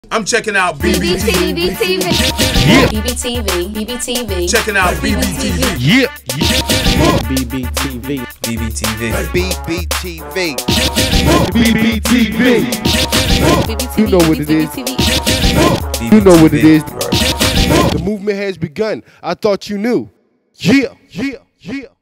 I'm checking out BBTV. Yeah. BBTV. Checking out BBTV. Yeah. BBTV. You know what it is. You know what it is. The movement has begun. I thought you knew. Yeah.